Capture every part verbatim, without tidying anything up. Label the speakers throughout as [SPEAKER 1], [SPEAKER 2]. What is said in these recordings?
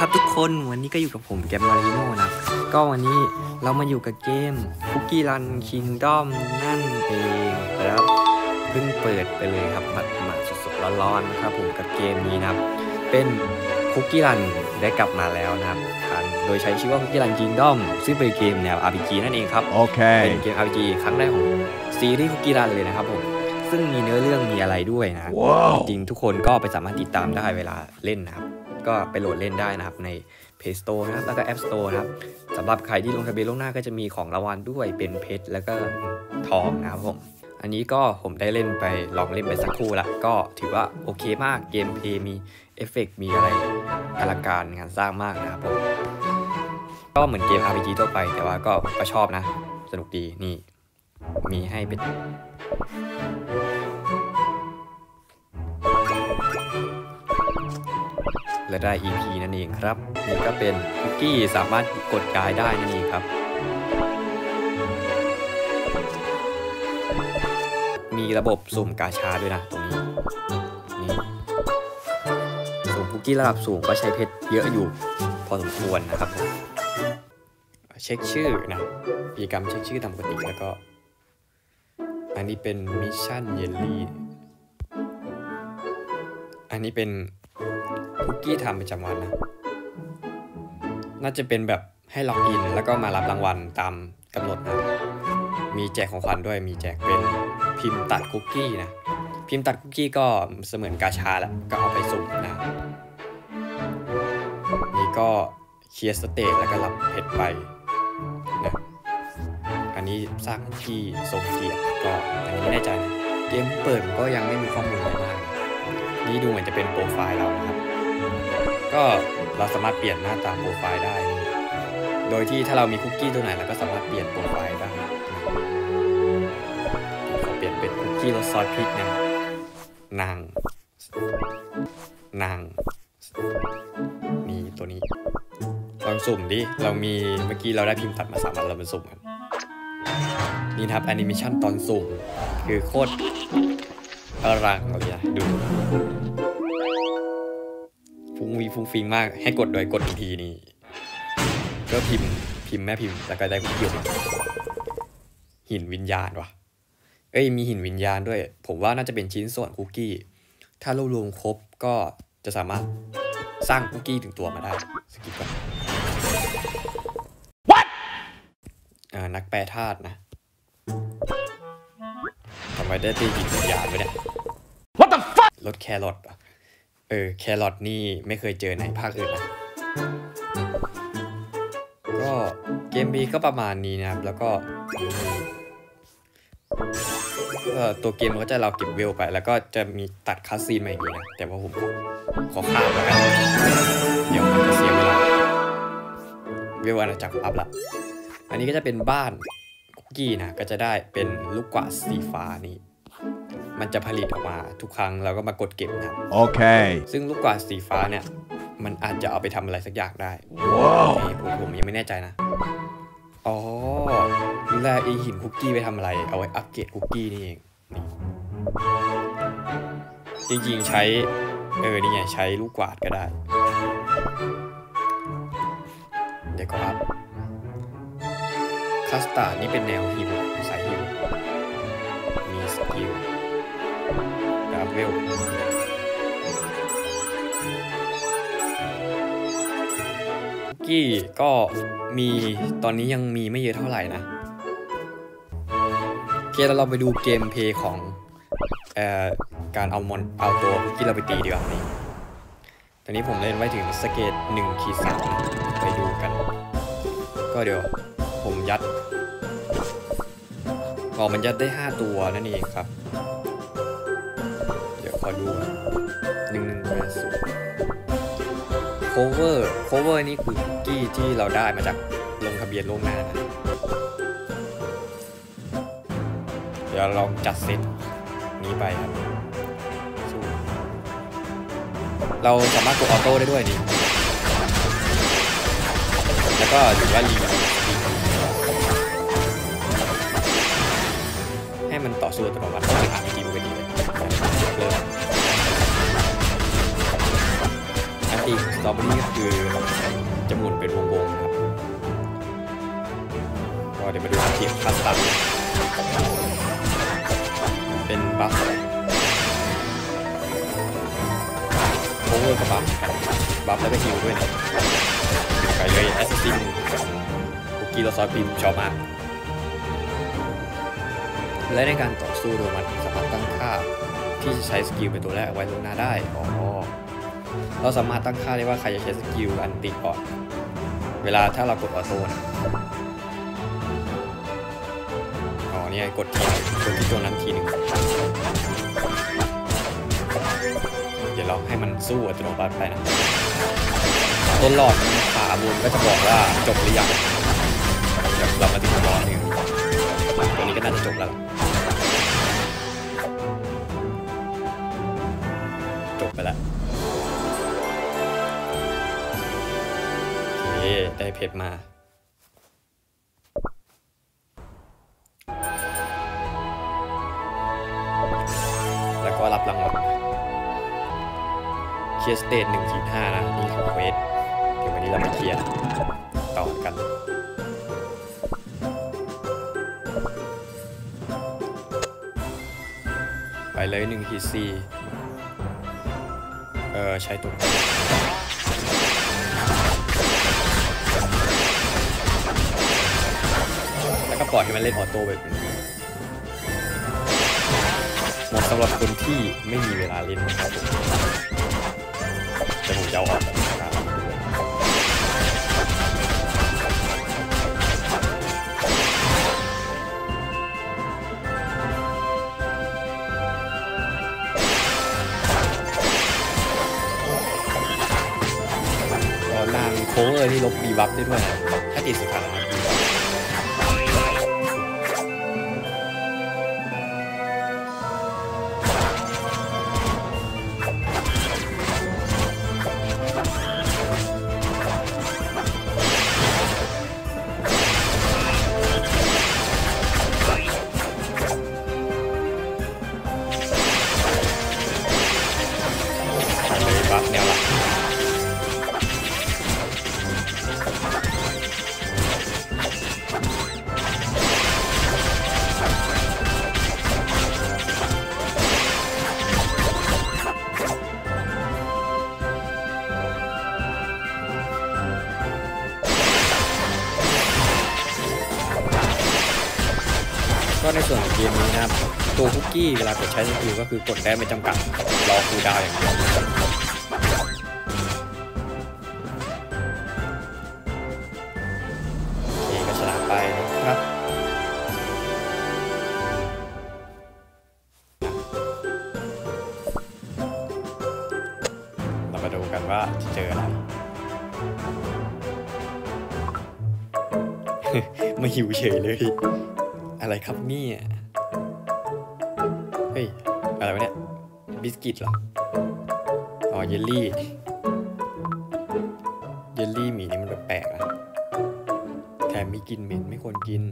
[SPEAKER 1] ครับทุกคนวันนี้ก็อยู่กับผมแกมมาริโน่นะก็วันนี้เรามาอยู่กับเกม Cookie Run Kingdom นั่นเองครับเพิ่งเปิดไปเลยครับมามาสดๆร้อนๆนะครับผมกับเกมนี้นะครับเป็น Cookie Run ได้กลับมาแล้วนะครับโดยใช้ชื่อว่า Cookie Run Kingdom ซึ่งเป็นเกมแนว อาร์ พี จี นั่นเองครับโอเคเป็นเกม อาร์ พี จี ครั้งแรกของซีรีส์ Cookie Run เลยนะครับผมซึ่งมีเนื้อเรื่องมีอะไรด้วยนะ wow. จริงทุกคนก็ไปสามารถติดตามได้เวลาเล่นนะครับก็ไปโหลดเล่นได้นะครับใน Play Store นะครับแล้วก็ App Store นะครับสำหรับใครที่ลงทะเบียนล่วงหน้าก็จะมีของรางวัลด้วยเป็นเพชรแล้วก็ทองนะครับผมอันนี้ก็ผมได้เล่นไปลองเล่นไปสักครู่ละก็ถือว่าโอเคมากเกมเพลย์มีเอฟเฟกต์มีอะไรอลังการงานสร้างมากนะครับผมก็เหมือนเกม อาร์ พี จี ทั่วไปแต่ว่าก็ก็ชอบนะสนุกดีนี่มีให้เป็นและได้ อี พี นั่นเองครับนี่ก็เป็นคุกกี้สามารถกดย้ายได้นั่นเองครับมีระบบสุ่มกาชาด้วยนะตรงนี้นี่สุ่มคุกกี้ระดับสูงก็ใช้เพชรเยอะอยู่พอสมควรนะครับเช็คชื่อนะกิจกรรมเช็คชื่อตามปกติแล้วก็อันนี้เป็นมิชชั่นเยลลี่อันนี้เป็นคุกกี้ทำประจำวันนะน่าจะเป็นแบบให้ล็อกอินแล้วก็มารับรางวัลตามกำหนดนะมีแจกของขวัญด้วยมีแจกเป็นพิมพ์ตัดคุกกี้นะพิมพ์ตัดคุกกี้ก็เสมือนกาชาแหละก็เอาไปสุ่มนะนี่ก็เคลียร์สเตจแล้วก็รับเพชรไปนะอันนี้สร้างคุกกี้ทรงเกียรติก็อันนี้ไม่แน่ใจนะเกมเปิดก็ยังไม่มีข้อมูลอะไรมากนี่ดูเหมือนจะเป็นโปรไฟล์เรานะครับก็เราสามารถเปลี่ยนหน้าตาโปรไฟล์ได้โดยที่ถ้าเรามีคุกกี้ตัวไหนเราก็สามารถเปลี่ยนโปรไฟล์ได้ขอเปลี่ยนเป็นคุกกี้รสซอสพริกนะนางนางนี่ตัวนี้ลองสุ่มดิเรามีเมื่อกี้เราได้พิมพ์ตัดมาสามอันเราเป็นสุ่มกันนี่นะครับแอนิเมชันตอนสุ่มคือโคตรอลังเลยนะดูฟุ้งวีฟุ้งฟิงมากให้กดโดยกดอีกทีนี่ก็พิมพ์พิมพ์แม่พิมพ์แล้วก็ได้คุกกี้มาหินวิญญาณวะเอ้ยมีหินวิญญาณด้วยผมว่าน่าจะเป็นชิ้นส่วนคุกกี้ถ้ารวบรวมครบก็จะสามารถสร้างคุกกี้ถึงตัวมาได้สกิปก่อน What อ่านักแปรธาตุนะทำไมได้ตีหินวิญญาณไว้เนี่ย What the fuck รถแครอทเออแครอทนี่ไม่เคยเจอในภาคอื่นนะก็เกมบีก็ประมาณนี้นะครับแล้วก็ตัวเกมมันก็จะเราเก็บเวลไปแล้วก็จะมีตัดคัสซีนมาอย่างนี้นะแต่ว่าผมขอข้ามแล้วกันเดี๋ยวมันจะเสียเวลาเวลอาณาจักรอัพละอันนี้ก็จะเป็นบ้านคุกกี้นะก็จะได้เป็นลูกกวาดสีฟ้านี่มันจะผลิตออกมาทุกครั้งเราก็มากดเก็บนะโอเคซึ่งลูกกวาดสีฟ้าเนี่ยมันอาจจะเอาไปทำอะไรสักอย่างได้ว้าวผมผมยังไม่แน่ใจนะอ๋อดูแลไอหินคุกกี้ไปทำอะไรเอาไว้อัปเกรดคุกกี้นี่เองนี่จริงๆใช้เออนี่ไงใช้ลูกกวาดก็ได้เดี๋ยวก็อัพคัสตาร์ดนี่เป็นแนวฮิวสายฮิวมีสกิลดับเบิลกี้ก็มีตอนนี้ยังมีไม่เยอะเท่าไหร่นะโอเคเราไปดูเกมเพลย์ของเอ่อการเอามอนเอาตัวที่เราไปตีดีกว่านี่ตอนนี้ผมเล่นไว้ถึงสเกตหนึ่งขีดสามไปดูกันก็เดี๋ยวผมยัดพอมันยัดได้ห้าตัวนั่นเองครับเดี๋ยวขอดูหนึ่งหนึ่งแปดศูนย์โคเวอร์โคเวอร์นี่คือคุกกี้ที่เราได้มาจากลงทะเบียนล่วงหน้านะเดี๋ยวลองจัดเซตนี้ไปครับเราสามารถกดออโต้ได้ด้วยนี่แล้วก็หรือว่ารีให้มันต่อสู้อัตโนมัติเป็นอาร์พีจีปกติเลยเริ่มอันที่สตรอเบอรี่ก็คือจะหมุนเป็นวงๆครับก็เดี๋ยวมาดูทีมคัสตัมเป็นบัฟโอเวอร์กับบัฟบัฟแล้วก็ฮิลด้วยนะไปเลยแอสซิสซินคุกกี้รสซอสพิมชอบมากและในการต่อสู้โดยมันสามารถตั้งค่าที่จะใช้สกิลเป็นตัวแรกไว้ล่วงหน้าได้อ๋อเราสามารถตั้งค่าได้ว่าใครจะใช้สกิลอันติก่อนเวลาถ้าเรากดออโต้นะอ๋อเนี่ยกดทีกดที่ตัวนั้นทีหนึ่งเดี๋ยวเราให้มันสู้อัตโนมัติไปนะต้นหลอดขาบนก็จะบอกว่าจบหรือยังเรามาถึงรอหนึ่งตัวนี้ก็น่าจะจบแล้วจบไปแล้วโอเคได้เพชรมาแล้วก็รับรางวัลเคลียร์สเตจหนึ่งขีดห้านะนี่คือเควสเดี๋ยววันนี้เราไปเคลียร์ต่อกันไปเลยหนึ่งขีดสี่เออใช้ตัวแล้วก็ปล่อยให้มันเล่นออโต้แบบนี้เหมาะสำหรับคนที่ไม่มีเวลาเล่นนะครับแต่ผมจะเอาออกแบบการรับด้วยนางโค้งเลยที่ลบบีบัฟได้ด้วยนะถ้าติดสุดท้ายเลยบัฟแนวหลักก็ในส่วนของเกมนี้นะครับตัวคุกกี้เวลากดใช้สกิลก็คือกดได้ไม่จำกัดรอคูลดาวน์อย่างเดียวโอเคก็ชนะไปนะครับเรามาดูกันว่าจะเจออะไร มาหิวเฉยเลยอะไรครับเนี่ยเฮ้ยอะไรวะเนี่ยบิสกิตเหรออ๋อเยลลี่เยลลี่หมีนี่มันแปลกๆนะแถมมีกลิ่นเหม็นไม่ควรกิน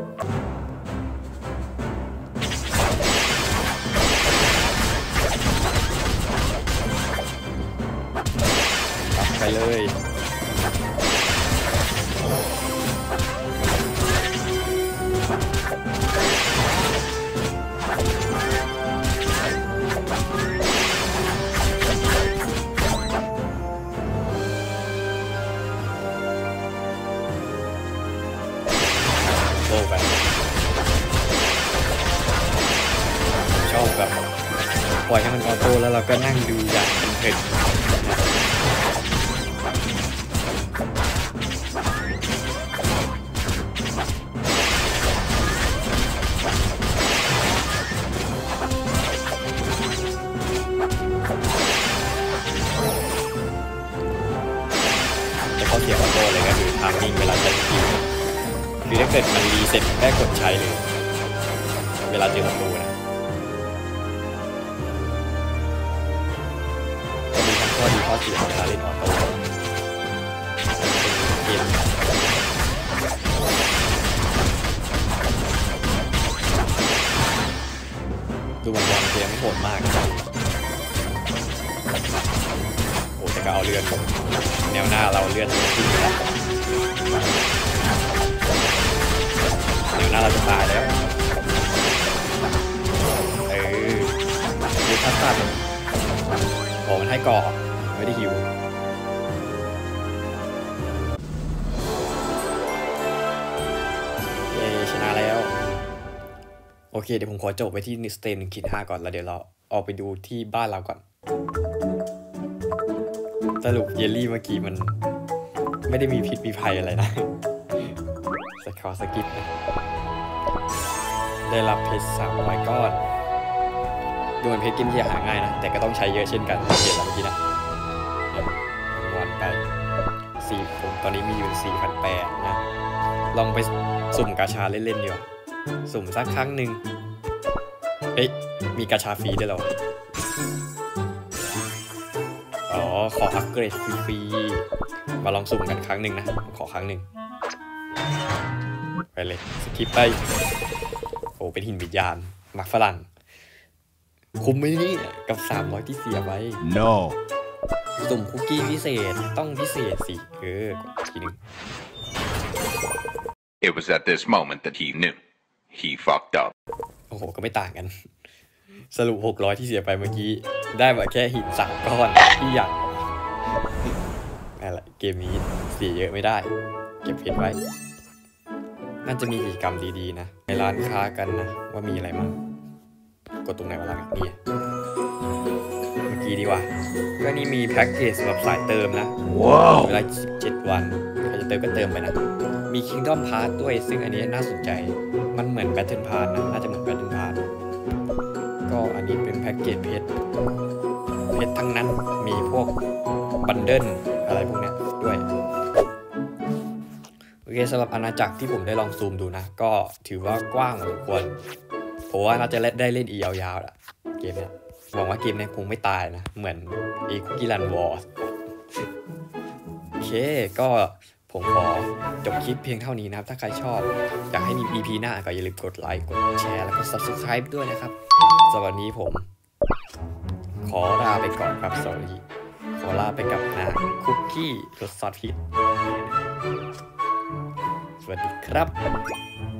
[SPEAKER 1] ตัดไปเลยชอบแบบปล่อยให้มันออโต้แล้วเราก็นั่งดูอย่างเพลินแต่ข้อเสียออโต้เลยก็คือทามมิ่งเวลาใช้สกิลคือถ้าเกิดมันรีเซ็ตแค่กดใช้เลยเวลาเจอศัตรูนะก็มีทั้งข้อดีข้อเสียเวลาเล่นออโต้เกมดูบอลเกมไม่โหดมากโอ้แต่ก็เอาเลือดแนวหน้าเราเลือดขึ้นแล้วแนวหน้าเราจะตายแล้วเออดูคัสตาร์ดโอ้มันให้ก่อไม่ได้หิวเย้ชนะแล้วโอเคเดี๋ยวผมขอจบไปที่นิสเตนหนึ่งขีดห้าก่อนแล้วเดี๋ยวเราออกไปดูที่บ้านเราก่อนสรุปเยลลี่เมื่อกี้มันไม่ได้มีพิษมีภัยอะไรนะสกอร์สกิปได้รับเพชรสามร้อยก้อนดูเหมือนเพชรกินที่หาง่ายนะแต่ก็ต้องใช้เยอะเช่นกันเห็นแล้วเมื่อกี้นะวันไปสี่ผมตอนนี้มีอยู่ สี่พันแปดร้อย นะลองไปสุ่มกาชาเล่นๆอยู่สุ่มสักครั้งหนึ่งเอ๊ะมีกาชาฟรีด้วยเหรออ๋อขออัปเกรดฟรีๆมาลองสุ่มกันครั้งหนึ่งนะขอครั้งหนึ่งไปเลยสกิปไปโอ้เป็นหินวิญญาณหมักฝรั่งคุ้มไหมนี่กับสามร้อยที่เสียไว้
[SPEAKER 2] no
[SPEAKER 1] สุ่มคุกกี้พิเศษต้องพิเศษสิเออกดทีนึง
[SPEAKER 3] It was at this moment that he knew he fucked up
[SPEAKER 1] โอ้โหก็ไม่ต่างกันสรุปหกร้อยที่เสียไปเมื่อกี้ได้มาแค่หินสามก้อนที่อยากนั่นแหละเกมนี้เสียเยอะไม่ได้เก็บเพชรไว้น่าจะมีกิจกรรมดีๆนะในร้านค้ากันนะว่ามีอะไรมั่งกดตรงไหนวะล่ะนี่เมื่อกี้ดีกว่าก็นี่มีแพ็กเกจสำหรับสายเติมนะว้าวเวลาสิบเจ็ดวันใครจะเติมก็เติมไปนะมี Kingdom Pass ด้วยซึ่งอันนี้น่าสนใจมันเหมือน Battle Pass นะน่าจะเหมือน Battle Pass ก็อันนี้เป็นแพ็กเกจเพชรเพชรทั้งนั้นมีพวกบันเดิลอะไรพวกนี้ด้วยโอเคสำหรับอาณาจักรที่ผมได้ลองซูมดูนะก็ถือว่ากว้างพอสมควรผมว่าน่าจะได้เล่นอียาวๆแหละเกมนี้หวังว่าเกมนี้คงไม่ตายนะเหมือนอีคุกกี้รันวอร์โอเคก็ผมขอจบคลิปเพียงเท่านี้นะครับถ้าใครชอบอยากให้มี อี พี หน้าก็อย่าลืมกดไลค์กดแชร์แล้วก็ ซับสไครบ์ ด้วยนะครับสำหรับวันนี้ผมขอลาไปก่อนครับสวัสดีขอลาไปกับนะคุกกี้รสซอสพริกสวัสดีครับ